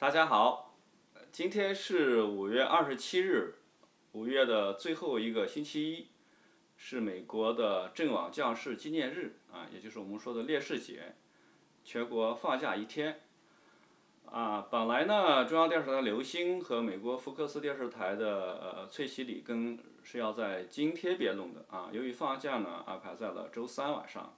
大家好，今天是5月27日，五月的最后一个星期一，是美国的阵亡将士纪念日啊，也就是我们说的烈士节，全国放假一天。本来呢，中央电视台刘星和美国福克斯电视台的翠西里根是要在今天辩论的啊，由于放假呢，安排在了周三晚上。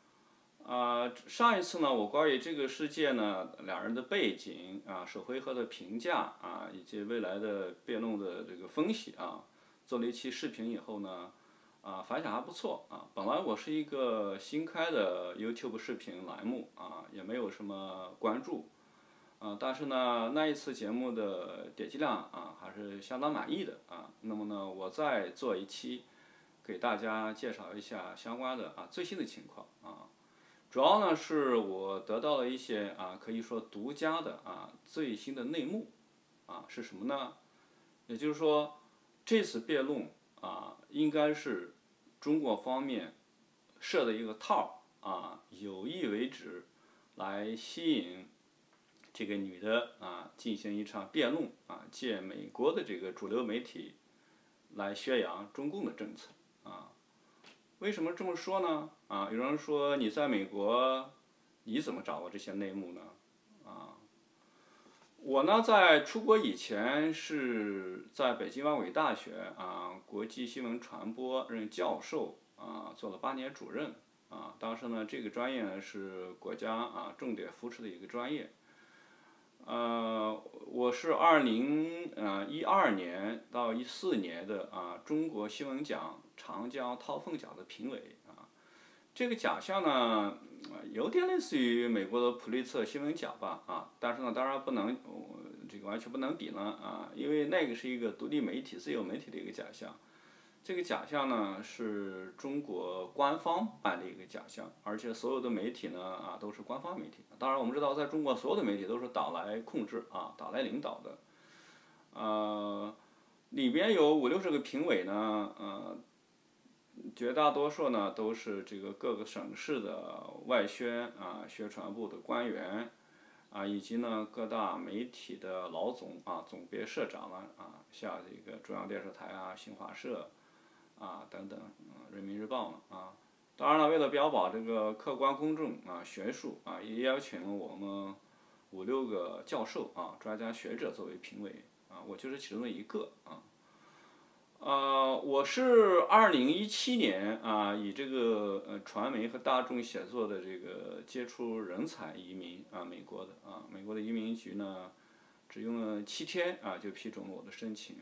上一次呢，我关于这个事件呢，两人的背景首回合的评价以及未来的辩论的这个分析做了一期视频以后呢，反响还不错本来我是一个新开的 YouTube 视频栏目也没有什么关注但是呢，那一次节目的点击量还是相当满意的那么呢，我再做一期，给大家介绍一下相关的最新的情况主要呢是我得到了一些可以说独家的最新的内幕是什么呢？也就是说，这次辩论应该是中国方面设的一个套有意为之，来吸引这个女的进行一场辩论借美国的这个主流媒体来宣扬中共的政策为什么这么说呢？有人说你在美国，你怎么掌握这些内幕呢？我呢在出国以前是在北京外国语大学国际新闻传播任教授做了8年主任当时呢这个专业呢是国家重点扶持的一个专业。我是2012年到14年的中国新闻奖长江韬凤奖的评委这个奖项呢有点类似于美国的普利策新闻奖吧但是呢当然不能这个完全不能比呢因为那个是一个独立媒体自由媒体的一个奖项。这个奖项呢是中国官方办的一个奖项，而且所有的媒体呢都是官方媒体。当然我们知道，在中国所有的媒体都是党来控制党来领导的。里边有50-60个评委呢，绝大多数呢都是这个各个省市的外宣宣传部的官员以及呢各大媒体的老总总编社长了像这个中央电视台新华社。等等，人民日报当然了，为了标榜这个客观公正学术也邀请了我们5-6个教授专家学者作为评委我就是其中的一个我是2017年以这个传媒和大众写作的这个杰出人才移民美国的美国的移民局呢只用了7天就批准了我的申请。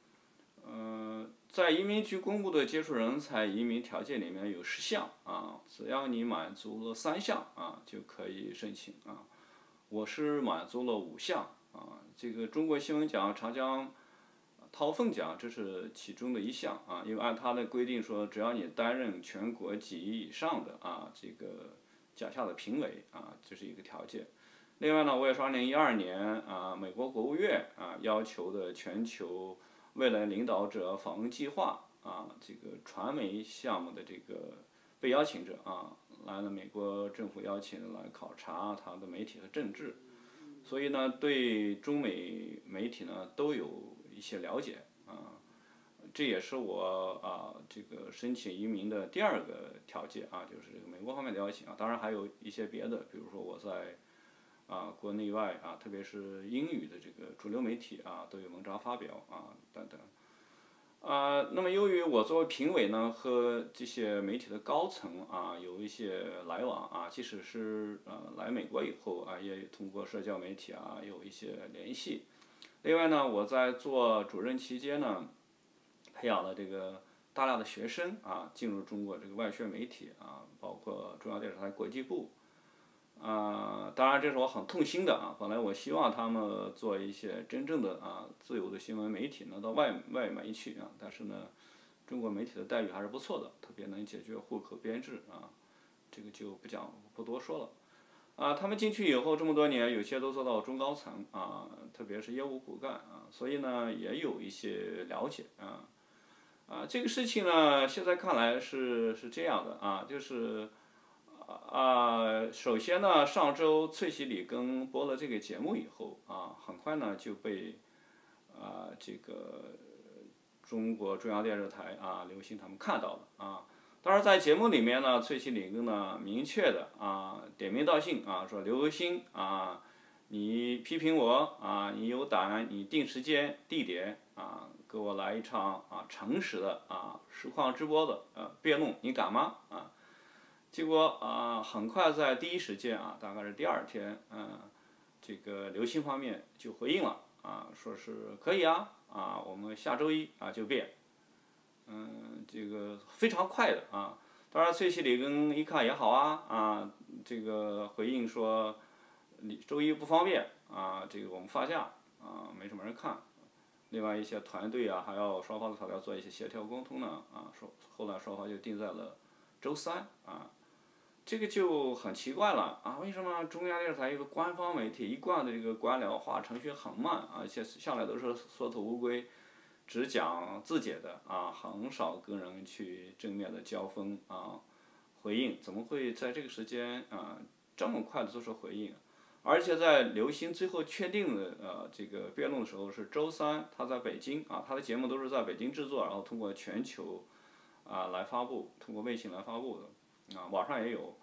在移民局公布的杰出人才移民条件里面有10项只要你满足了3项就可以申请我是满足了5项这个中国新闻奖长江韬凤奖这是其中的一项因为按它的规定说，只要你担任全国几级以上的这个奖项的评委这是一个条件。另外呢，我也是2012年美国国务院要求的全球未来领导者访问计划这个传媒项目的这个被邀请者来了美国政府邀请来考察他的媒体和政治，所以呢对中美媒体呢都有一些了解这也是我这个申请移民的第2个条件就是美国方面的邀请当然还有一些别的，比如说我在国内外特别是英语的这个主流媒体都有文章发表等等。那么由于我作为评委呢，和这些媒体的高层有一些来往即使是来美国以后也通过社交媒体有一些联系。另外呢，我在做主任期间呢，培养了这个大量的学生进入中国这个外宣媒体包括中央电视台国际部。当然这是我很痛心的本来我希望他们做一些真正的自由的新闻媒体能到外媒去但是呢，中国媒体的待遇还是不错的，特别能解决户口编制这个就不多说了他们进去以后这么多年，有些都做到中高层特别是业务骨干所以呢也有一些了解这个事情呢，现在看来是这样的就是首先呢，上周翠西里根播了这个节目以后很快呢就被这个中国中央电视台刘星他们看到了当然在节目里面呢，翠西里根呢明确的点名道姓说刘星你批评我你有胆，你定时间地点给我来一场诚实的实况直播的辩论，你敢吗结果很快在第一时间大概是第二天这个刘星方面就回应了说是可以我们下周一就变这个非常快的当然翠西里根一看也好这个回应说你周一不方便这个我们发假没什么人看。另外一些团队还要双方的材料做一些协调沟通呢后来双方就定在了周三这个就很奇怪了为什么中央电视台一个官方媒体一贯的这个官僚化程序很慢而且向来都是缩头乌龟，只讲自己的很少跟人去正面的交锋回应，怎么会在这个时间这么快的做出回应？而且在刘星最后确定的这个辩论的时候是周三，他在北京他的节目都是在北京制作，然后通过全球来发布，通过卫星来发布的网上也有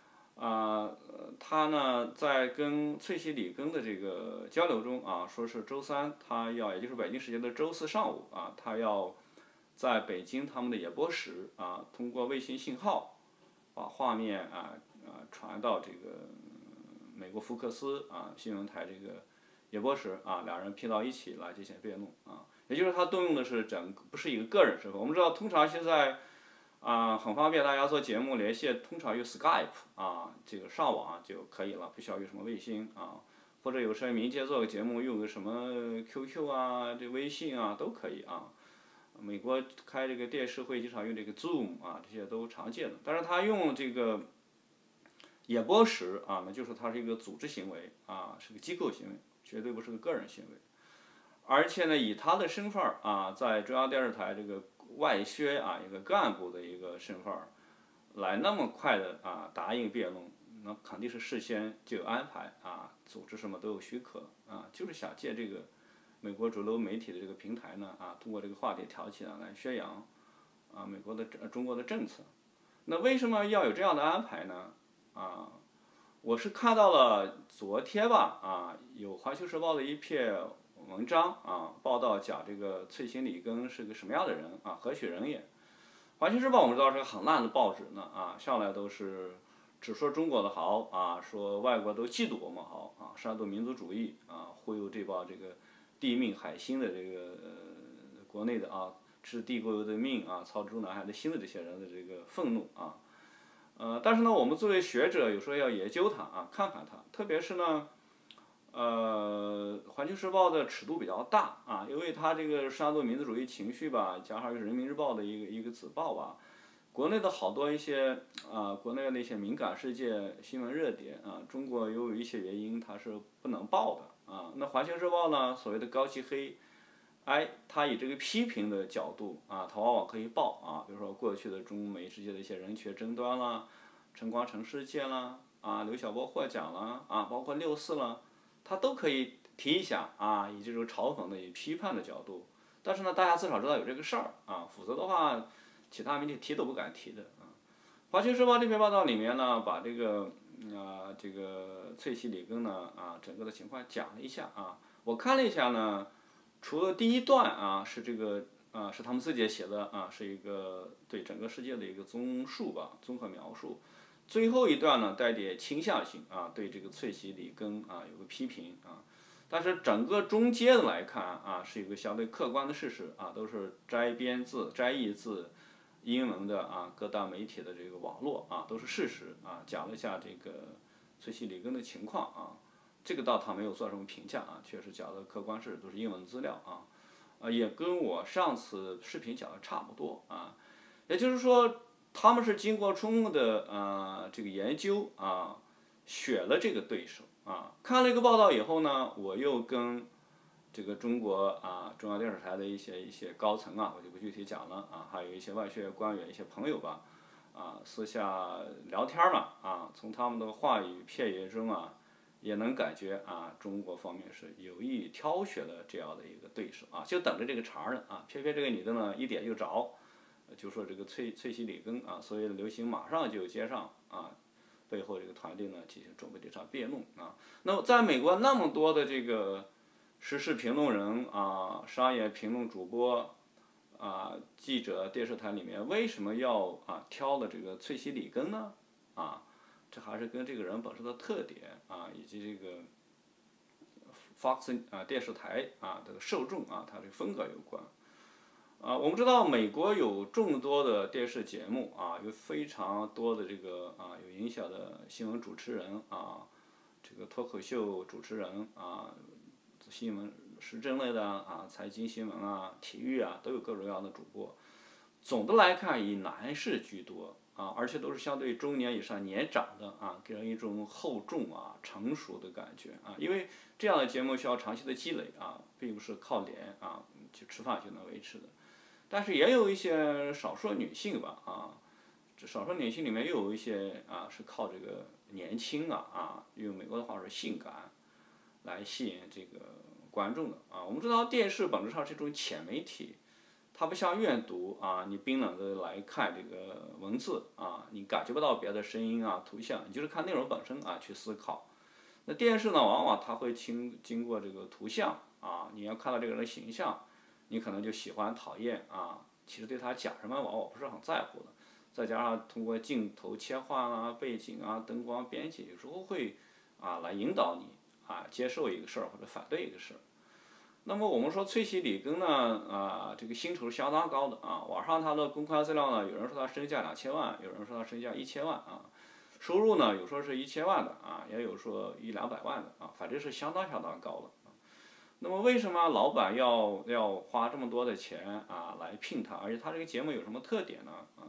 他呢在跟翠西里根的这个交流中说是周三他要，也就是北京时间的周四上午他要在北京他们的演播室通过卫星信号把画面传到这个美国福克斯新闻台这个演播室两人拼到一起来进行辩论也就是他动用的是不是一个个人身份。我们知道通常现在很方便，大家做节目连线通常用 Skype 这个上网就可以了，不需要用什么卫星或者有时候民间做个节目用个什么 QQ 这微信都可以美国开这个电视会经常用这个 Zoom 这些都常见的。但是他用这个演播室那就是它是一个组织行为是个机构行为，绝对不是个个人行为。而且呢，以他的身份在中央电视台这个外宣一个干部的一个身份来那么快的答应辩论，那肯定是事先就有安排组织什么都有许可就是想借这个美国主流媒体的这个平台呢通过这个话题挑起来宣扬美国的中国的政策。那为什么要有这样的安排呢我是看到了昨天有《环球时报》的一篇文章报道讲这个翠西里根是个什么样的人何许人也。《环球时报》我们知道是个很烂的报纸呢向来都是只说中国的好说外国都嫉妒我们好煽动民族主义忽悠这帮这个地命海星的这个国内的吃地沟油的命操中南海的心的这些人的这个愤怒但是呢，我们作为学者，有时候要研究它看看它，特别是呢，环球时报的尺度比较大因为它这个煽动民族主义情绪加上人民日报的一个子报国内的好多一些国内的一些敏感事件、新闻热点中国由于一些原因它是不能报的那环球时报呢，所谓的高漆黑。他以这个批评的角度他往往可以报比如说过去的中美之间的一些人权争端啦、陈光诚事件啦刘晓波获奖啦包括6·4啦，他都可以提一下以这种嘲讽的、以批判的角度。但是呢，大家至少知道有这个事儿否则的话，其他媒体提都不敢提的环球时报这篇报道里面呢，把这个这个翠西里根呢整个的情况讲了一下我看了一下呢。除了第一段是这个是他们自己写的是一个对整个世界的一个综述综合描述。最后一段呢带点倾向性对这个翠西里根有个批评但是整个中间的来看是一个相对客观的事实都是摘译自英文的各大媒体的这个网络都是事实讲了一下这个翠西里根的情况这个倒他没有做什么评价确实讲的客观事实都是英文资料也跟我上次视频讲的差不多也就是说他们是经过充分的这个研究选了这个对手看了一个报道以后呢，我又跟这个中国中央电视台的一些高层我就不具体讲了还有一些外宣官员一些朋友私下聊天嘛，从他们的话语片语中也能感觉中国方面是有意挑选的这样的一个对手就等着这个茬呢偏偏这个女的呢一点就着，就说这个翠西里根所谓的流行马上就接上背后这个团队呢进行准备这场辩论那么在美国那么多的这个时事评论人商业评论主播记者电视台里面为什么要挑了这个翠西里根呢这还是跟这个人本身的特点以及这个 Fox 电视台这个受众它这个风格有关我们知道美国有众多的电视节目有非常多的这个有影响的新闻主持人这个脱口秀主持人新闻时政类的财经新闻体育都有各种各样的主播。总的来看以男士居多而且都是相对中年以上年长的给人一种厚重成熟的感觉因为这样的节目需要长期的积累并不是靠脸去吃饭就能维持的。但是也有一些少数女性吧这少数女性里面又有一些是靠这个年轻用美国的话说性感来吸引这个观众的我们知道电视本质上是一种浅媒体，它不像阅读你冰冷的来看这个文字你感觉不到别的声音图像，你就是看内容本身去思考。那电视呢，往往它会经过这个图像你要看到这个人的形象，你可能就喜欢讨厌其实对他讲什么往往不是很在乎的。再加上通过镜头切换背景灯光编辑，有时候会来引导你接受一个事儿或者反对一个事儿。那么我们说翠西里根呢这个薪酬是相当高的网上他的公开资料呢，有人说他身价2000万，有人说他身价1000万收入呢有说是1000万的也有说100-200万的反正是相当高的那么为什么老板要花这么多的钱来聘他，而且他这个节目有什么特点呢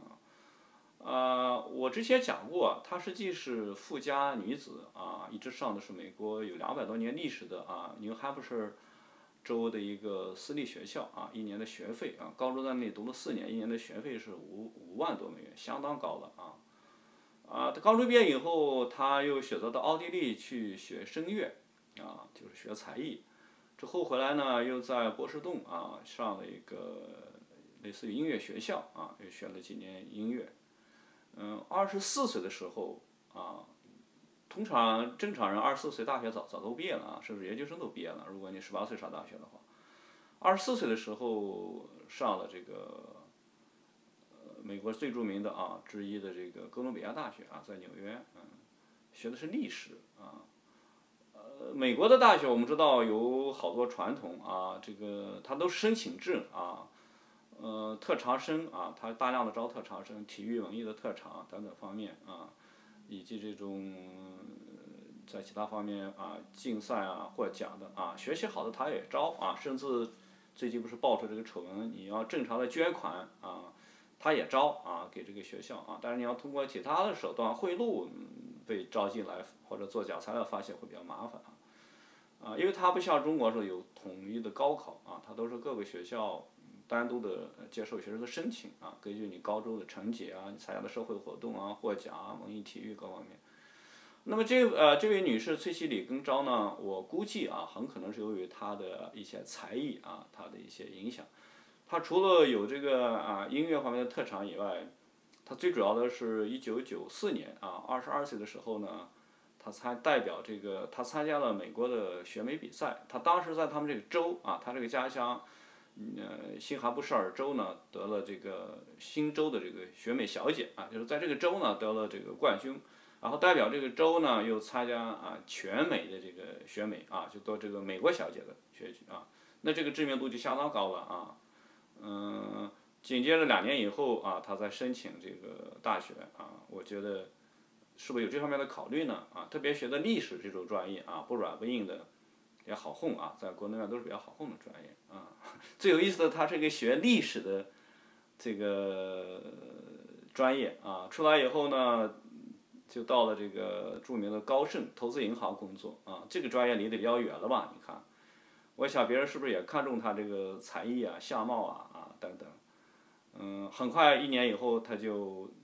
我之前讲过她实际是富家女子一直上的是美国有200多年历史的New Hampshire州的一个私立学校1年的学费高中在那里读了4年，1年的学费是5万多美元，相当高了他高中毕业以后，他又选择到奥地利去学声乐就是学才艺。之后回来呢，又在波士顿上了一个类似于音乐学校又学了几年音乐。24岁的时候通常正常人24岁大学早都毕业了甚至研究生都毕业了。如果你18岁上大学的话，24岁的时候上了这个美国最著名的之一的这个哥伦比亚大学在纽约学的是历史美国的大学我们知道有好多传统这个它都是申请制特长生它大量的招特长生，体育文艺的特长等等方面以及这种在其他方面竞赛获奖的学习好的他也招甚至最近不是爆出这个丑闻，你要正常的捐款他也招给这个学校但是你要通过其他的手段贿赂被招进来或者做假材料发现会比较麻烦因为它不像中国说有统一的高考它都是各个学校单独的接受学生的申请根据你高中的成绩你参加的社会活动获奖文艺体育各方面。那么这位女士翠西里根招呢，我估计很可能是由于她的一些才艺她的一些影响。她除了有这个音乐方面的特长以外，她最主要的是1994年22岁的时候呢，她代表她参加了美国的选美比赛。她当时在他们这个州她这个家乡新罕布什尔州呢得了这个新州的这个选美小姐就是在这个州呢得了这个冠军。然后代表这个州呢，又参加全美的这个选美就得这个美国小姐的选举那这个知名度就相当高了紧接着2年以后他再申请这个大学我觉得是不是有这方面的考虑呢特别学的历史这种专业不软不硬的，也好混在国内外都是比较好混的专业最有意思的，他是一个学历史的这个专业出来以后呢。就到了这个著名的高盛投资银行工作这个专业离得比较远了吧？你看，我想别人是不是也看中他这个才艺相貌等等，很快1年以后他就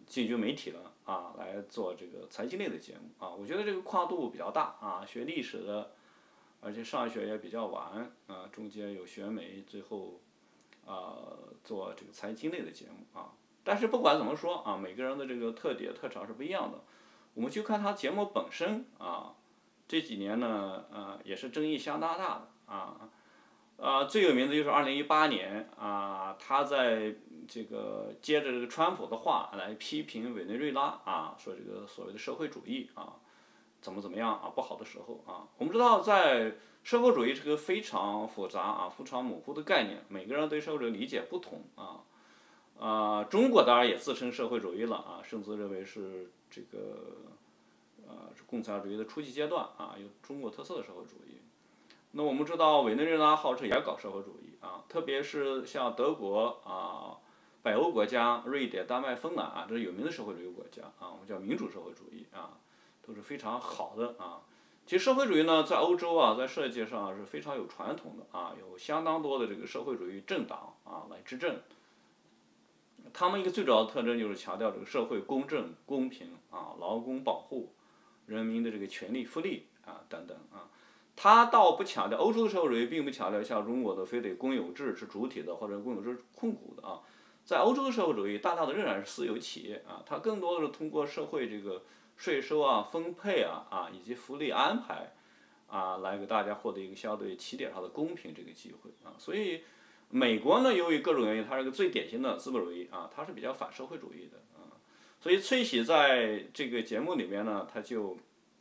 进军媒体了啊，来做这个财经类的节目啊。我觉得这个跨度比较大啊，学历史的，而且上学也比较晚啊，中间有学美，最后做这个财经类的节目啊。但是不管怎么说啊，每个人的这个特点特长是不一样的。我们就看他节目本身啊，这几年呢也是争议相当大的啊。最有名的就是2018年啊，他在这个接着这个川普的话来批评委内瑞拉啊，说这个所谓的社会主义啊，怎么样啊，不好的时候啊。我们知道在社会主义是个非常复杂啊、非常模糊的概念，每个人对社会主义理解不同啊。中国当然也自称社会主义了啊，甚至认为是这个是共产主义的初级阶段啊，有中国特色的社会主义。那我们知道委内瑞拉号称也搞社会主义啊，特别是像德国啊、北欧国家、瑞典、丹麦、芬兰啊，这是有名的社会主义国家啊，我们叫民主社会主义啊，都是非常好的啊。其实社会主义呢，在欧洲啊，在世界上是非常有传统的啊，有相当多的这个社会主义政党啊来执政。他们一个最主要的特征就是强调这个社会公正、公平啊，劳工保护、人民的这个权利、福利啊等等啊。他倒不强调，欧洲的社会主义并不强调像中国的非得公有制是主体的或者公有制控股的啊。在欧洲的社会主义，大量的仍然是私有企业啊，它更多的是通过社会这个税收啊、分配啊以及福利安排啊，来给大家获得一个相对起点上的公平这个机会啊。所以，美国呢，由于各种原因，它是个最典型的资本主义啊，它是比较反社会主义的啊。所以崔喜在这个节目里面呢，他就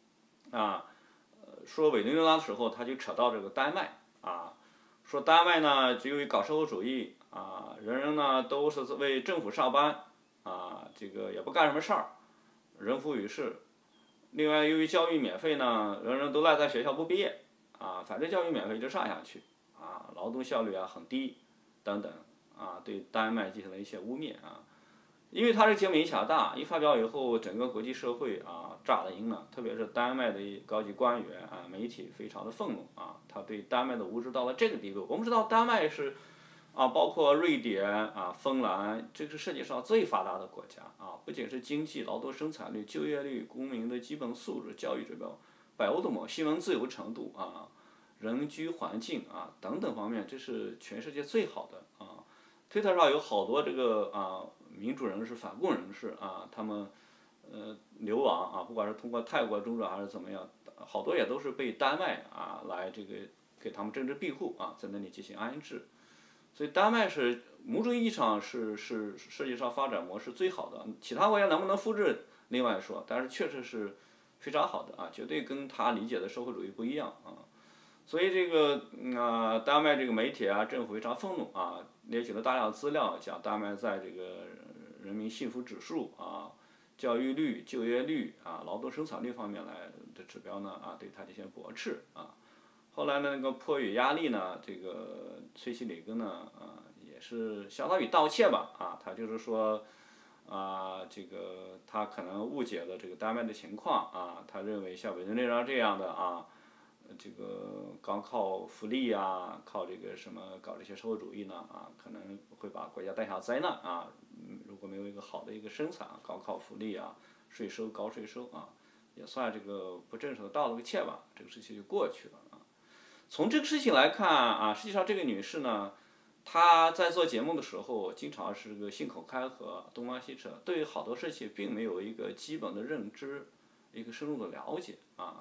说委内瑞拉的时候，他就扯到这个丹麦啊，说丹麦呢，由于搞社会主义啊，人人呢都是为政府上班啊，这个也不干什么事儿，人浮于事。另外，由于教育免费呢，人人都赖在学校不毕业啊，反正教育免费一直上下去啊，劳动效率啊很低等等啊，对丹麦进行了一些污蔑啊。因为他这个节目影响大，一发表以后，整个国际社会啊炸了营了，特别是丹麦的高级官员啊、媒体非常的愤怒啊，他对丹麦的无知到了这个地步。我们知道丹麦是包括瑞典啊、芬兰，这是世界上最发达的国家啊，不仅是经济、劳动生产率、就业率、公民的基本素质、教育指标、北欧的新闻自由程度啊、人居环境啊等等方面，这是全世界最好的啊。推特上有好多这个民主人士、反共人士啊，他们流亡啊，不管是通过泰国、中转还是怎么样，好多也都是被丹麦来这个给他们政治庇护啊，在那里进行安置。所以丹麦是某种意义上是世界上发展模式最好的，其他国家能不能复制另外说，但是确实是非常好的啊，绝对跟他理解的社会主义不一样啊。所以这个丹麦这个媒体啊，政府非常愤怒啊，列举了大量资料，讲丹麦在这个人民幸福指数啊、教育率、就业率啊、劳动生产率方面来的指标呢对它进行驳斥啊。后来呢，那个迫于压力呢，这个崔西里根呢也是相当于道歉吧啊，他就是说这个他可能误解了这个丹麦的情况啊，他认为像委内瑞拉这样的这个光靠福利靠这个什么搞这些社会主义呢可能会把国家带下灾难啊。如果没有一个好的一个生产，光靠福利税收高税收也算这个不正式的道了个歉吧，这个事情就过去了从这个事情来看实际上这个女士呢，她在做节目的时候，经常是个信口开河、东拉西扯，对于好多事情并没有一个基本的认知，一个深入的了解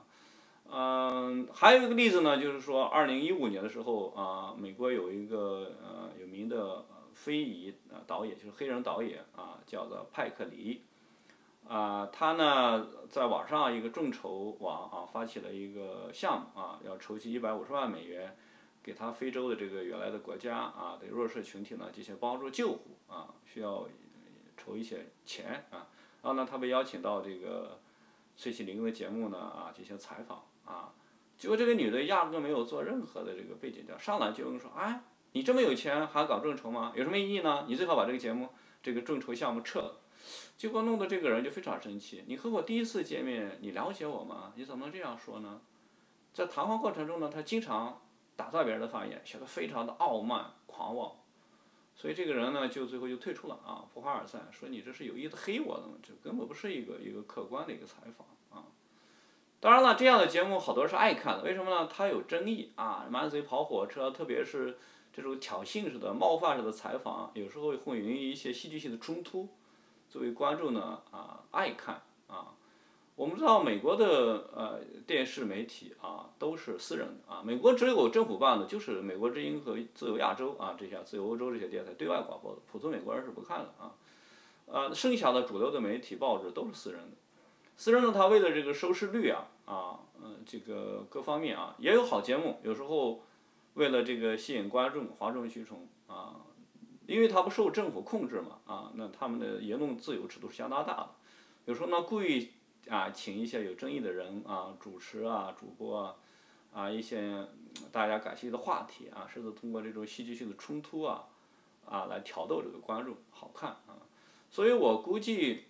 还有一个例子呢，就是说2015年的时候美国有一个有名的非裔导演，就是黑人导演叫做派克里他呢在网上一个众筹网发起了一个项目要筹集150万美元，给他非洲的这个原来的国家对弱势群体呢进行帮助救护需要筹一些钱然后呢他被邀请到这个崔西林的节目呢进行采访结果这个女的压根没有做任何的这个背景调，上来就问说你这么有钱还搞众筹吗？有什么意义呢？你最好把这个节目这个众筹项目撤了。结果弄得这个人就非常生气，你和我第一次见面，你了解我吗？你怎么能这样说呢？在谈话过程中呢，他经常打断别人的发言，显得非常的傲慢狂妄。 所以这个人呢就最后就退出了啊，普华尔赛说你这是有意的黑我的嘛，这根本不是一个客观的一个采访啊。当然了，这样的节目好多人是爱看的，为什么呢？它有争议啊，满嘴跑火车，特别是这种挑衅式的、冒犯式的采访，有时候会引起一些戏剧性的冲突，作为观众呢爱看啊。我们知道美国的电视媒体啊都是私人的啊，美国只有政府办的，就是美国之音和自由亚洲啊这些自由欧洲这些电台对外广播的，普通美国人是不看的啊。剩下的主流的媒体报纸都是私人的。私人呢，他为了这个收视率这个各方面啊，也有好节目，有时候为了这个吸引观众，哗众取宠啊，因为他不受政府控制嘛那他们的言论自由尺度是相当大的，有时候呢故意请一些有争议的人主持主播一些大家感兴趣的话题甚至通过这种戏剧性的冲突来挑逗这个观众，好看所以我估计。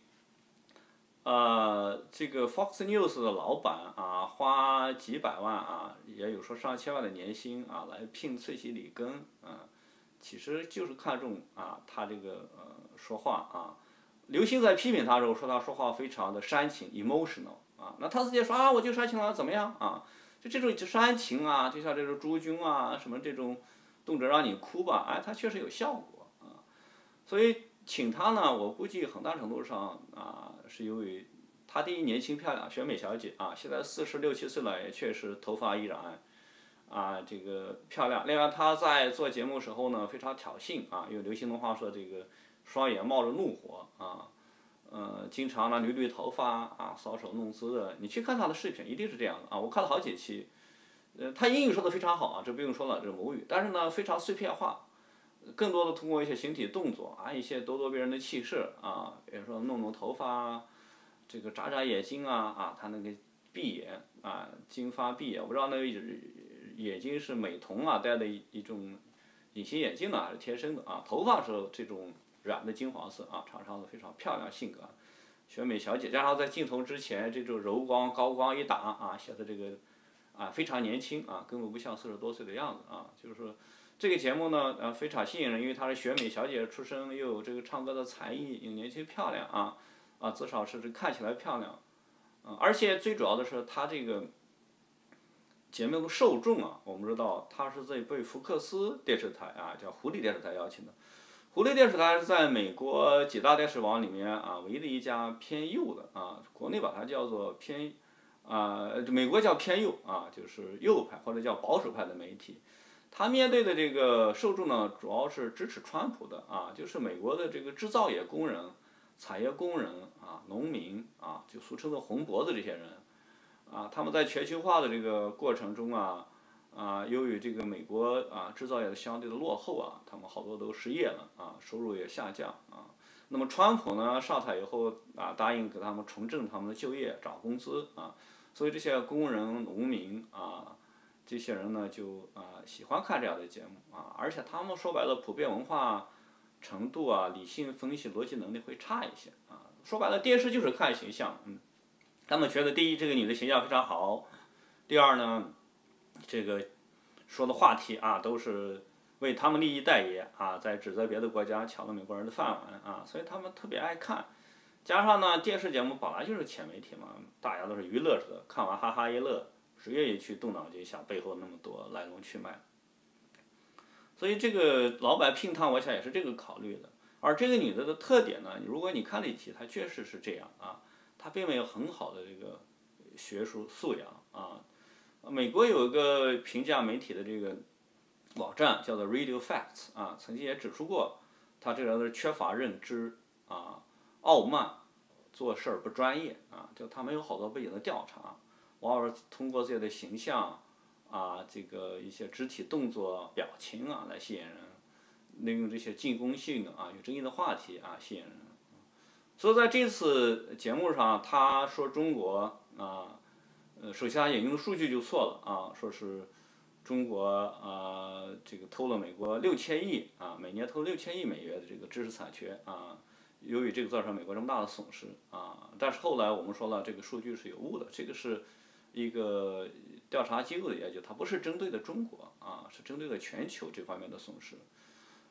这个 Fox News 的老板花几百万也有说上千万的年薪来聘翠西里根其实就是看中他这个说话刘星在批评他的时候说他说话非常的煽情 emotional 那他自己说我就煽情了怎么样就这种煽情就像这种朱军什么这种动辄让你哭吧他确实有效果所以请他呢，我估计很大程度上是由于他第一年轻漂亮，选美小姐现在46、7岁了，也确实头发依然这个漂亮。另外他在做节目时候呢，非常挑衅用流行的话说，这个双眼冒着怒火经常呢捋头发搔首弄姿的。你去看他的视频，一定是这样的我看了好几期，他英语说的非常好这不用说了，这是母语，但是呢非常碎片化。更多的通过一些形体动作一些咄咄逼人的气势比如说弄头发这个眨眼睛他那个闭眼金发碧眼，我不知道那个眼睛是美瞳戴的一种隐形眼镜还是天生的头发是这种染的金黄色长长的，非常漂亮性格，选美小姐，加上在镜头之前这种柔光高光一打显得这个非常年轻根本不像40多岁的样子就是说。这个节目呢，非常吸引人，因为她是选美小姐出身，又有这个唱歌的才艺，又年轻漂亮至少是看起来漂亮而且最主要的是她这个节目的受众我们知道她是被福克斯电视台叫狐狸电视台邀请的，狐狸电视台是在美国几大电视网里面唯一的一家偏右的国内把它叫做偏美国叫偏右就是右派或者叫保守派的媒体。他面对的这个受众呢，主要是支持川普的就是美国的这个制造业工人、产业工人农民就俗称的红脖子这些人他们在全球化的这个过程中由于这个美国制造业的相对的落后他们好多都失业了收入也下降那么川普呢上台以后答应给他们重振他们的就业、涨工资所以这些工人、农民这些人呢就喜欢看这样的节目而且他们说白了普遍文化程度理性分析逻辑能力会差一些说白了电视就是看形象他们觉得第一这个女的形象非常好，第二呢这个说的话题都是为他们利益代言在指责别的国家抢了美国人的饭碗所以他们特别爱看，加上呢电视节目本来就是浅媒体嘛，大家都是娱乐式的，看完哈哈一乐，谁愿意去动脑筋想背后那么多来龙去脉？所以这个老板聘她，我想也是这个考虑的。而这个女的的特点呢，如果你看了一期，她确实是这样她并没有很好的这个学术素养美国有一个评价媒体的这个网站叫做 Radio Facts 曾经也指出过，她这个人是缺乏认知傲慢，做事儿不专业就他们有好多背景的调查。往往是通过自己的形象这个一些肢体动作、表情来吸引人，利用这些进攻性的有争议的话题吸引人。所以在这次节目上，他说中国首先他引用的数据就错了说是中国这个偷了美国6000亿每年偷6000亿美元的这个知识产权由于这个造成美国这么大的损失但是后来我们说了，这个数据是有误的，这个是一个调查机构的研究，它不是针对的中国是针对的全球这方面的损失。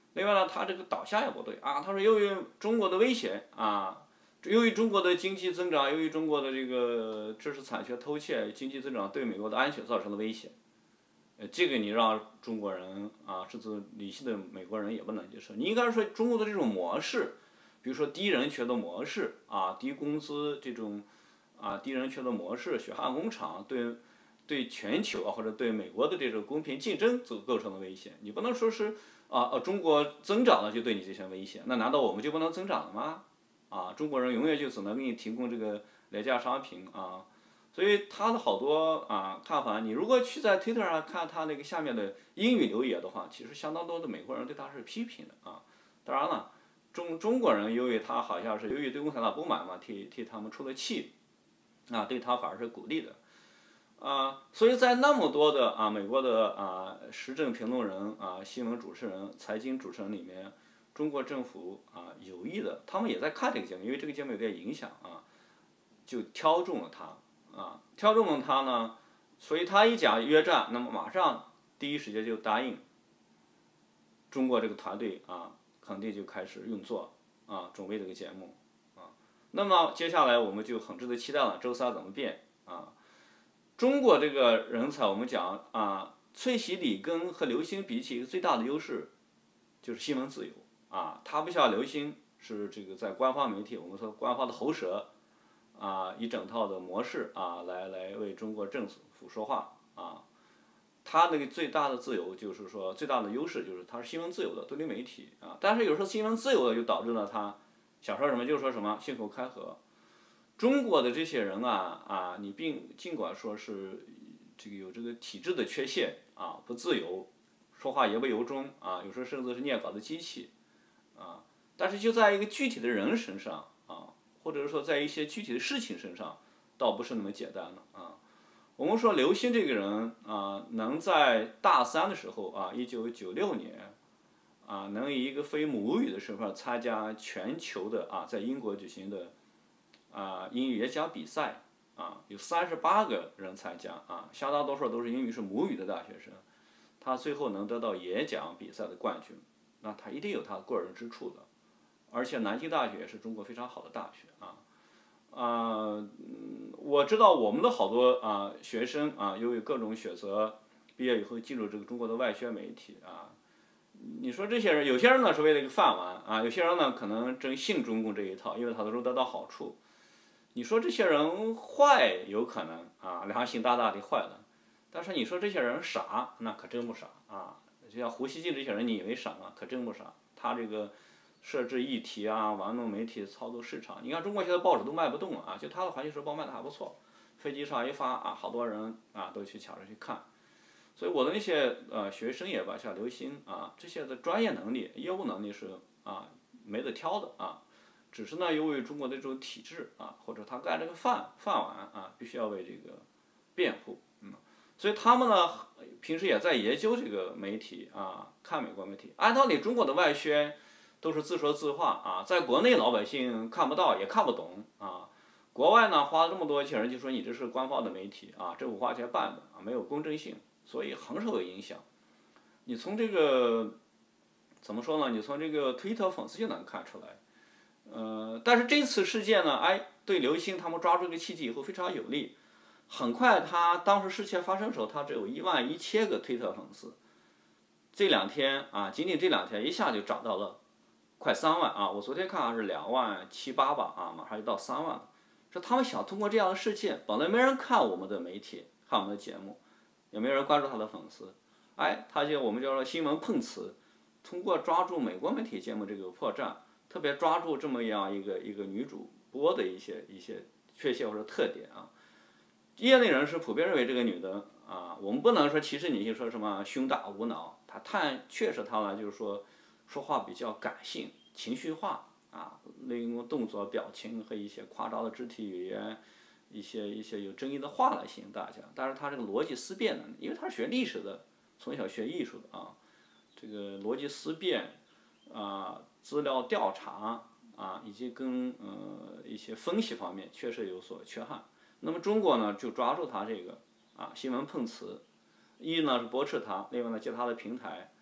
另外呢，他这个导向也不对啊。他说由于中国的威胁啊，由于中国的经济增长，由于中国的这个知识产权偷窃、经济增长对美国的安全造成了威胁。这个你让中国人啊，甚至理性的美国人也不能接受。你应该说中国的这种模式，比如说低人权的模式啊，低工资这种啊低人权的模式，血汗工厂对全球啊或者对美国的这种公平竞争构成了威胁。你不能说是中国增长了就对你进行威胁，那难道我们就不能增长了吗？中国人永远就只能给你提供这个廉价商品啊。所以他的好多看法，你如果去在推特上看他那个下面的英语留言的话，其实相当多的美国人对他是批评的啊。当然了，中国人由于他好像是由于对共产党不满嘛，替他们出了气，对他反而是鼓励的。所以在那么多的美国的时政评论人新闻主持人、财经主持人里面，中国政府有意的，他们也在看这个节目，因为这个节目有点影响就挑中了他。挑中了他呢，所以他一讲约战，那么马上第一时间就答应中国这个团队肯定就开始运作准备这个节目那么接下来我们就很值得期待了，周三怎么变中国这个人才，我们讲翠喜、里根和刘星比起一个最大的优势就是新闻自由他不像刘星是这个在官方媒体，我们说官方的喉舌。一整套的模式来为中国政府说话他那个最大的自由就是说最大的优势就是他是新闻自由的独立媒体但是有时候新闻自由的就导致了他想说什么就说什么，信口开河。中国的这些人你尽管说是这个有这个体制的缺陷不自由，说话言不由衷有时候甚至是念稿的机器但是就在一个具体的人身上或者说在一些具体的事情身上，倒不是那么简单了我们说刘星这个人能在大三的时候1996年能以一个非母语的身份参加全球的在英国举行的英语演讲比赛有38个人参加相当多数都是英语是母语的大学生，他最后能得到演讲比赛的冠军，那他一定有他过人之处的。而且南京大学也是中国非常好的大学我知道我们的好多学生由于各种选择，毕业以后进入这个中国的外宣媒体你说这些人，有些人呢是为了一个饭碗有些人呢可能真信中共这一套，因为他能得到好处。你说这些人坏有可能良心大大的坏了，但是你说这些人傻，那可真不傻就像胡锡进这些人，你以为傻吗？可真不傻，他这个。设置议题玩弄媒体，操作市场。你看中国现在报纸都卖不动了就他的《环球时报》卖的还不错，飞机上一发好多人都去抢着去看。所以我的那些学生也罢，像刘星这些的专业能力、业务能力是没得挑的只是呢，由于中国的这种体制或者他干这个饭碗必须要为这个辩护所以他们呢平时也在研究这个媒体看美国媒体。按道理中国的外宣。都是自说自话在国内老百姓看不到也看不懂国外呢花了这么多钱，人就说你这是官方的媒体政府花钱办的没有公正性，所以很受影响。你从这个怎么说呢？你从这个推特粉丝就能看出来。但是这次事件呢，对刘星他们抓住这个契机以后非常有利。很快他当时事件发生的时候，他只有11000个推特粉丝。这2天仅仅这2天一下就涨到了。快3万我昨天看是2.78万吧马上就到3万了。说他们想通过这样的事件，本来没人看我们的媒体，看我们的节目，也没人关注他的粉丝，他就我们叫做新闻碰瓷，通过抓住美国媒体节目这个破绽，特别抓住这么样一个女主播的一些缺陷或者特点业内人士普遍认为这个女的我们不能说歧视女性，说什么胸大无脑，确实她呢就是说话比较感性、情绪化利用动作、表情和一些夸张的肢体语言，一些有争议的话来吸引大家。但是他这个逻辑思辨能力，因为他是学历史的，从小学艺术的这个逻辑思辨资料调查以及跟一些分析方面确实有所缺憾。那么中国呢就抓住他这个新闻碰瓷，一呢是驳斥他，另外呢借他的平台。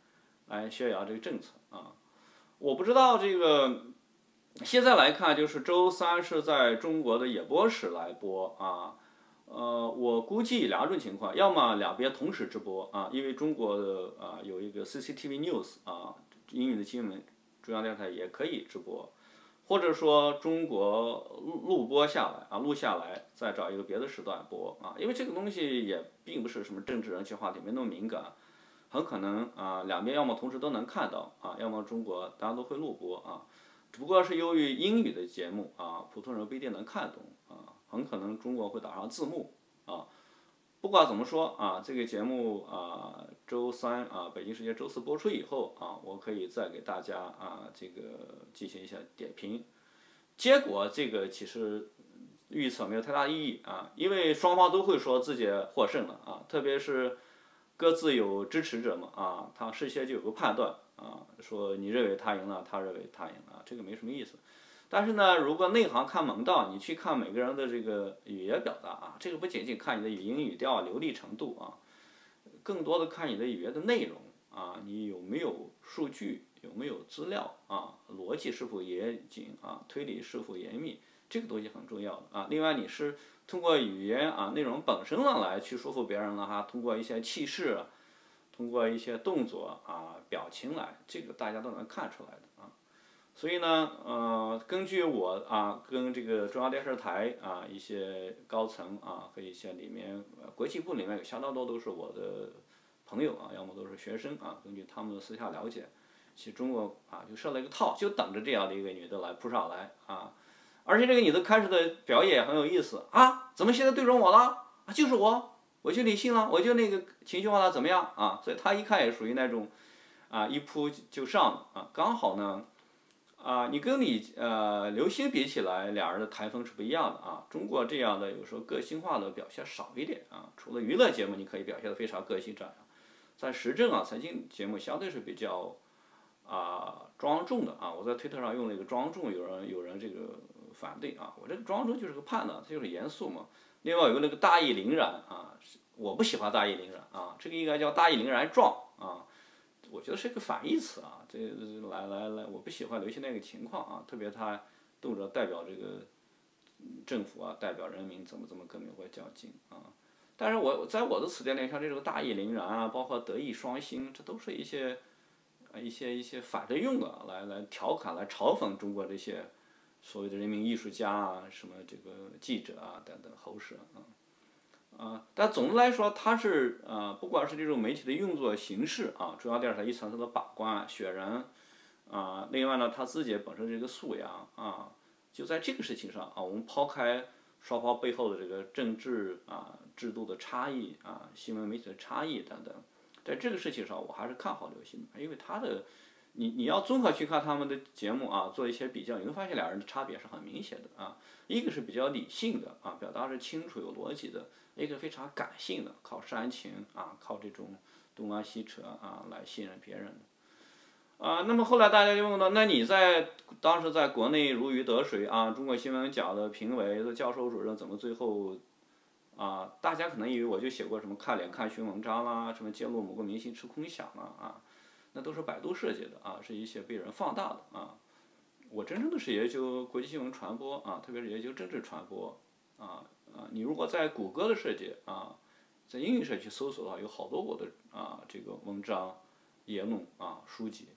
来宣扬这个政策啊。我不知道这个现在来看，就是周3是在中国的演播室来播啊。我估计两种情况，要么两边同时直播啊，因为中国的有一个 CCTV News 啊，英语的新闻中央电视台也可以直播，或者说中国录下来，再找一个别的时段播啊，因为这个东西也并不是什么政治人气话题，没那么敏感，很可能两边要么同时都能看到啊，要么中国大家都会录播啊，只不过是由于英语的节目普通人不一定能看懂很可能中国会打上字幕啊。不管怎么说这个节目周3北京时间周4播出以后我可以再给大家这个进行一下点评。结果这个其实预测没有太大意义因为双方都会说自己获胜了特别是各自有支持者嘛他事先就有个判断说你认为他赢了，他认为他赢了这个没什么意思。但是呢，如果内行看门道，你去看每个人的这个语言表达这个不仅仅看你的语音语调流利程度更多的看你的语言的内容你有没有数据，有没有资料逻辑是否严谨推理是否严密，这个东西很重要的另外你是通过语言内容本身来去说服别人了通过一些气势，通过一些动作表情来，这个大家都能看出来的所以呢，根据我跟这个中央电视台一些高层和一些里面国际部里面有相当多都是我的朋友要么都是学生根据他们的私下了解，其实中国就设了一个套，就等着这样的一个女的来扑上来而且这个女的开始的表演也很有意思怎么现在对准我了就是我就理性了，我就那个情绪化了怎么样所以她一看也属于那种一扑就上刚好呢。你跟刘星比起来，俩人的台风是不一样的中国这样的有时候个性化的表现少一点除了娱乐节目你可以表现得非常个性展在时政财经节目相对是比较庄重的我在推特上用了一个庄重，有人这个反对我这个庄重就是个判断，它就是严肃嘛。另外有个那个大义凛然我不喜欢大义凛然这个应该叫大义凛然壮我觉得是一个反义词这来，我不喜欢刘星那个情况特别他动辄代表这个政府代表人民怎么革命或较劲但是在我的词典里，像这种大义凛然包括德艺双馨，这都是一些反着用的来调侃、来嘲讽中国这些所谓的人民艺术家什么这个记者等等喉舌但总的来说，它是不管是这种媒体的运作形式中央电视台一层层的把关选人另外呢，他自己本身这个素养就在这个事情上我们抛开双方背后的这个政治制度的差异新闻媒体的差异等等，在这个事情上我还是看好刘星的，因为他的你要综合去看他们的节目做一些比较，你会发现俩人的差别是很明显的一个是比较理性的表达是清楚有逻辑的，一个非常感性的，靠煽情靠这种东拉西扯来信任别人的那么后来大家就问到，那你当时在国内如鱼得水中国新闻奖的评委的教授主任怎么最后大家可能以为我就写过什么看脸看胸文章啦，什么揭露某个明星吃空饷那都是百度设计的是一些被人放大的我真正的是研究国际新闻传播特别是研究政治传播你如果在谷歌的设计在英语上去搜索的话，有好多我的这个文章、言论书籍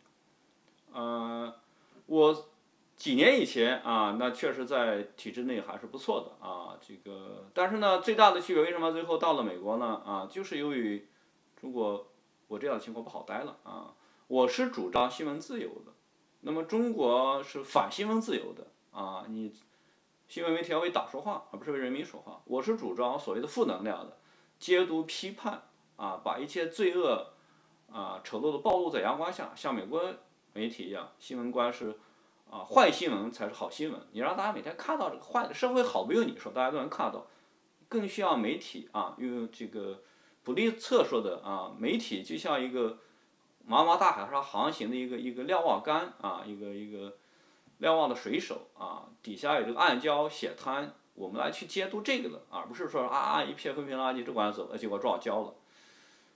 我几年以前那确实在体制内还是不错的这个，但是呢，最大的区别为什么最后到了美国呢就是由于中国我这样的情况不好待了我是主张新闻自由的，那么中国是反新闻自由的你新闻媒体要为党说话，而不是为人民说话。我是主张所谓的负能量的揭读批判把一切罪恶丑陋的暴露在阳光下，像美国媒体一样，新闻观是坏新闻才是好新闻。你让大家每天看到这个坏的，社会好不用你说，大家都能看到，更需要媒体用这个普利策说的媒体就像一个茫茫大海上航行的一个瞭望杆一个瞭望的水手底下有这个暗礁险滩，我们来去监督这个的，而不是说一片风平浪静只管走，结果撞礁了。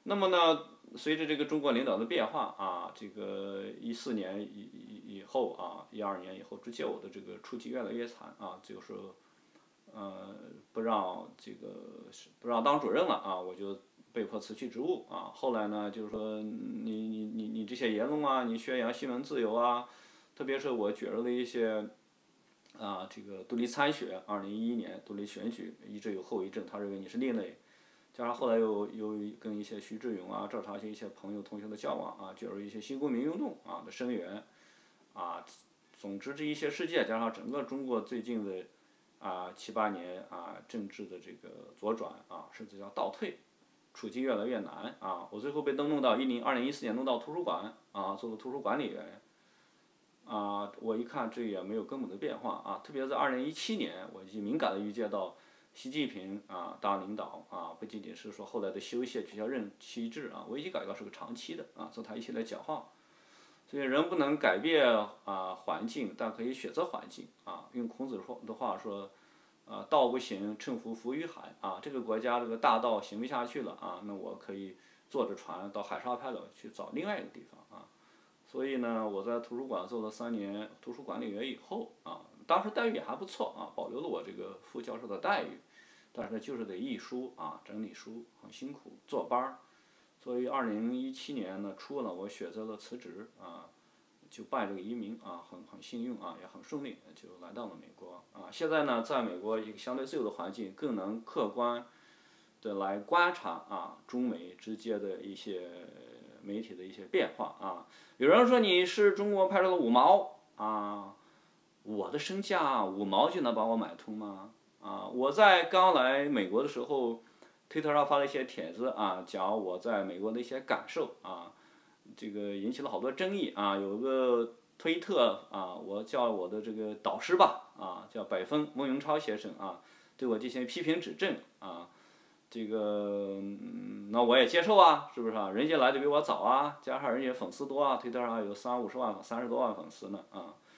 那么呢，随着这个中国领导的变化啊，这个14年以后啊，12年以后，逐渐我的这个处境越来越惨啊，就是不让当主任了啊，我就被迫辞去职务啊。后来呢，就是说你这些言论啊，你宣扬新闻自由啊，特别是我卷入了一些这个独立参选，2011年独立选举一直有后遗症，他认为你是另类。加上后来又跟一些徐志勇啊、赵长青一些朋友同学的交往啊，卷入一些新公民运动啊的声援啊，总之这一些事件加上整个中国最近的7、8年政治的这个左转啊，甚至叫倒退，处境越来越难啊。我最后被弄到2014年弄到图书馆啊，做了图书管理员我一看这也没有根本的变化啊，特别在2017年，我已经敏感地预见到。习近平当领导不仅仅是说后来的修宪取消任期制危机改革是个长期的从他一起来讲话，所以人不能改变环境，但可以选择环境用孔子的话说，道不行，乘桴浮于海这个国家这个大道行不下去了那我可以坐着船到海上派了去找另外一个地方所以呢，我在图书馆做了3年图书管理员以后当时待遇也还不错保留了我这个副教授的待遇，但是就是得译书整理书很辛苦，坐班儿，所以2017年呢初呢，我选择了辞职就办这个移民很幸运也很顺利，就来到了美国现在呢，在美国一个相对自由的环境，更能客观的来观察中美之间的一些媒体的一些变化有人说你是中国派出的五毛我的身价5毛就能把我买通吗？我在刚来美国的时候，推特上发了一些帖子讲我在美国的一些感受这个引起了好多争议有个推特我叫我的这个导师吧叫百分孟永超先生对我进行批评指正这个那我也接受是不是人家来的比我早加上人家粉丝多推特上有30-50万、30多万粉丝呢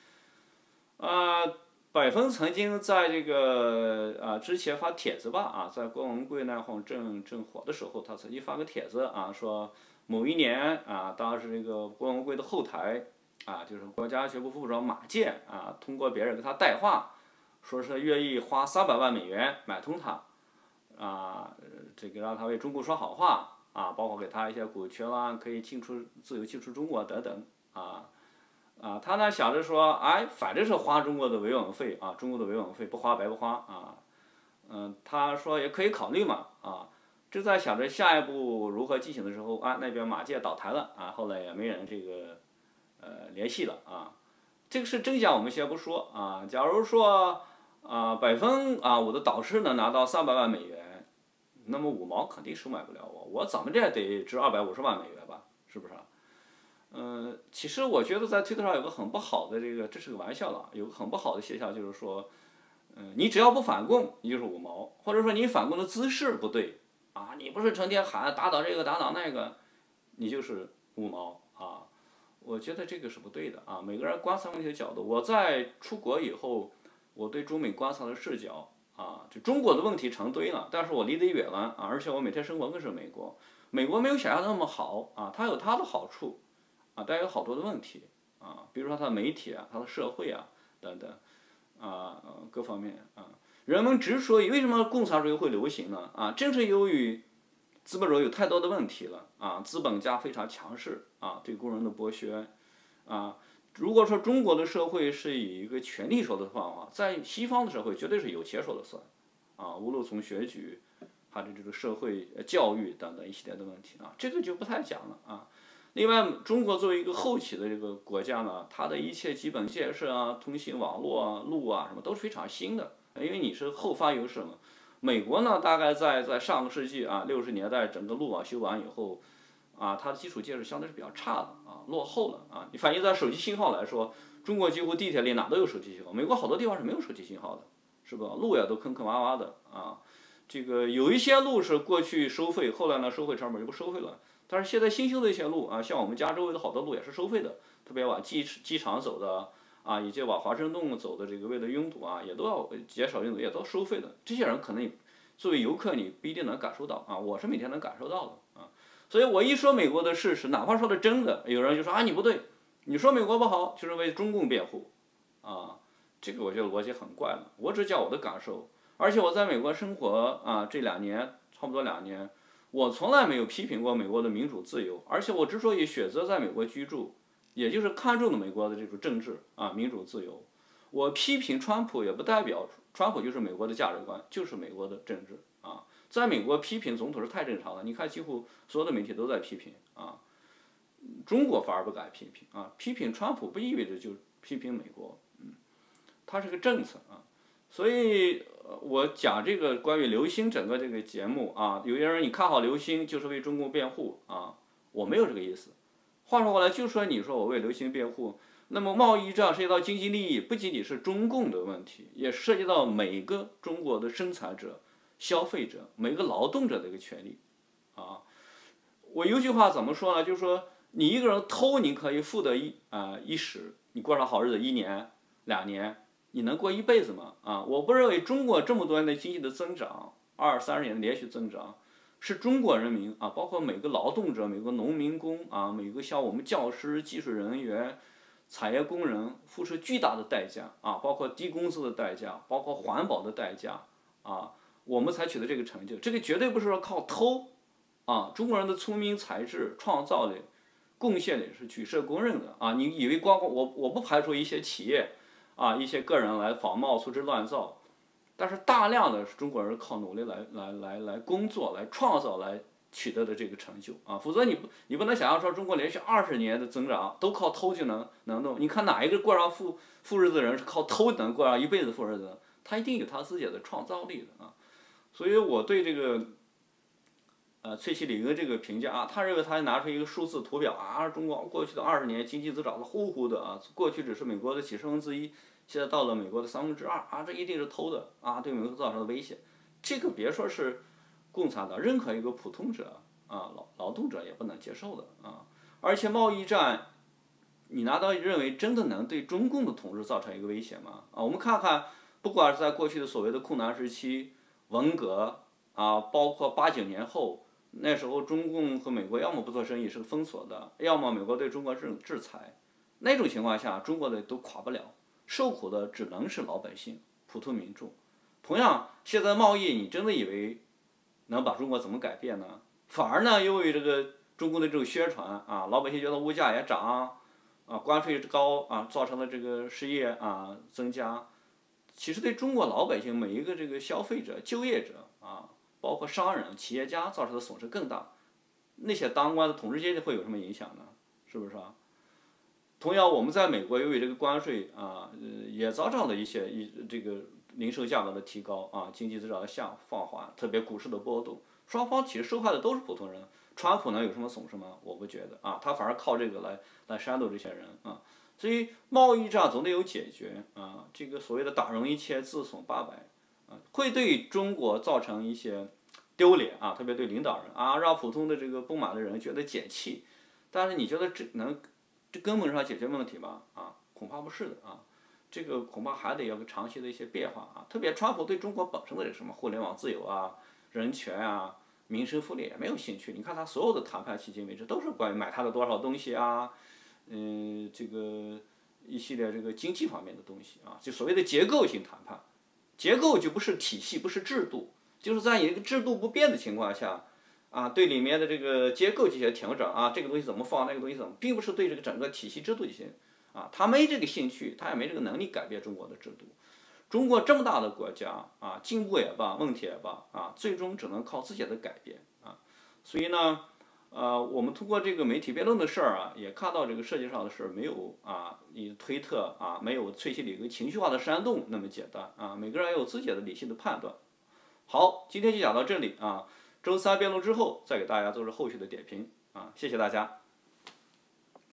百分曾经在这个之前发帖子吧在郭文贵那会儿正火的时候，他曾经发个帖子说某一年当时这个郭文贵的后台就是国家学部副部长马建通过别人给他带话，说是愿意花300万美元买通他这个让他为中国说好话包括给他一些股权可以自由进出中国等等他呢想着说，反正是花中国的维稳费中国的维稳费不花白不花他说也可以考虑嘛正在想着下一步如何进行的时候那边马建倒台了后来也没人这个联系了这个是真假我们先不说假如说百分我的导师能拿到300万美元，那么5毛肯定收买不了我怎么着得值250万美元吧，是不是其实我觉得在推特上有个很不好的这是个玩笑了，有个很不好的现象就是说，你只要不反共，你就是5毛，或者说你反共的姿势不对你不是成天喊打倒这个打倒那个，你就是5毛我觉得这个是不对的每个人观察问题的角度，我在出国以后，我对中美观察的视角就中国的问题成堆了，但是我离得远了而且我每天生活更是美国，美国没有想象的那么好它有它的好处。但有好多的问题比如说它的媒体它的社会等等各方面人们之所以为什么共产主义会流行呢正是由于资本主义有太多的问题了资本家非常强势对工人的剥削如果说中国的社会是以一个权力说的话在西方的社会绝对是有钱说了算无论从选举还是这个社会教育等等一系列的问题这个就不太讲了另外，中国作为一个后起的这个国家呢，它的一切基本建设通信网络路什么都是非常新的，因为你是后发优势嘛。美国呢，大概在上个世纪60年代整个路网修完以后它的基础建设相对是比较差的落后了你反映在手机信号来说，中国几乎地铁里哪都有手机信号，美国好多地方是没有手机信号的，是吧？路也都坑坑洼洼的这个有一些路是过去收费，后来呢收费成本就不收费了。但是现在新修的一些路像我们家周围的好多路也是收费的，特别往机场走的以及往华盛顿走的这个为了拥堵也都要减少拥堵，也都收费的。这些人可能作为游客你不一定能感受到我是每天能感受到的所以我一说美国的事实，哪怕说的真的，有人就说啊你不对，你说美国不好就是为中共辩护，啊，这个我觉得逻辑很怪了。我只讲我的感受，而且我在美国生活这2年，差不多2年，我从来没有批评过美国的民主自由，而且我之所以选择在美国居住，也就是看中了美国的这种政治民主自由。我批评川普也不代表川普就是美国的价值观，就是美国的政治啊。在美国批评总统是太正常了，你看几乎所有的媒体都在批评啊，中国反而不敢批评啊，批评川普不意味着就批评美国，它是个政策啊。所以我讲这个关于流星整个这个节目啊，有些人你看好流星就是为中共辩护啊，我没有这个意思。话说回来，就说你说我为流星辩护。那么贸易战涉及到经济利益，不仅仅是中共的问题，也涉及到每个中国的生产者、消费者、每个劳动者的一个权利，啊，我有句话怎么说呢？就是说，你一个人偷，你可以富得一时，你过上好日子1年、2年，你能过一辈子吗？我不认为中国这么多年的经济的增长，20-30年的连续增长，是中国人民包括每个劳动者、每个农民工每个像我们教师、技术人员。产业工人付出巨大的代价包括低工资的代价，包括环保的代价我们才取得这个成就。这个绝对不是说靠偷中国人的聪明才智、创造力、贡献力是举世公认的你以为我不排除一些企业一些个人来仿冒、粗制滥造，但是大量的是中国人靠努力来工作、来创造、来取得的这个成就否则你不能想象说中国连续20年的增长都靠偷就能弄，你看哪一个过上富日子的人是靠偷能过上一辈子富日子？他一定有他自己的创造力的所以我对这个翠西里根这个评价他认为他拿出一个数字图表中国过去的20年经济增长的呼呼的过去只是美国的几十分之一，现在到了美国的2/3这一定是偷的对美国造成的威胁。这个别说是共产党，任何一个普通者劳动者也不能接受的而且贸易战，你难道认为真的能对中共的统治造成一个威胁吗？我们看看，不管是在过去的所谓的困难时期、文革包括89年后，那时候中共和美国要么不做生意是封锁的，要么美国对中国制裁，那种情况下，中国的都垮不了，受苦的只能是老百姓、普通民众。同样，现在贸易，你真的以为能把中国怎么改变呢？反而呢，由于这个中共的这种宣传老百姓觉得物价也涨关税高造成了这个失业增加，其实对中国老百姓每一个这个消费者、就业者包括商人、企业家造成的损失更大。那些当官的统治阶级会有什么影响呢？是不是同样，我们在美国由于这个关税也造成了这个零售价格的提高经济增长的放缓，特别股市的波动，双方其实受害的都是普通人。川普能有什么损失吗？我不觉得他反而靠这个来煽动这些人所以贸易战总得有解决这个所谓的打赢1000自损800会对中国造成一些丢脸特别对领导人让普通的这个不满的人觉得解气。但是你觉得这根本上解决问题吗？恐怕不是的这个恐怕还得要个长期的一些变化特别川普对中国本身的这什么互联网自由人权民生福利也没有兴趣。你看他所有的谈判迄今为止都是关于买他的多少东西这个一系列这个经济方面的东西就所谓的结构性谈判。结构就不是体系，不是制度，就是在一个制度不变的情况下对里面的这个结构进行调整这个东西怎么放，那个东西怎么，并不是对这个整个体系制度进行他没这个兴趣，他也没这个能力改变中国的制度。中国这么大的国家进步也罢，问题也罢最终只能靠自己的改变所以呢我们通过这个媒体辩论的事儿也看到这个世界上的事儿没有你推特没有翠西里根情绪化的煽动那么简单每个人也有自己的理性的判断。好，今天就讲到这里周3辩论之后再给大家做出后续的点评谢谢大家。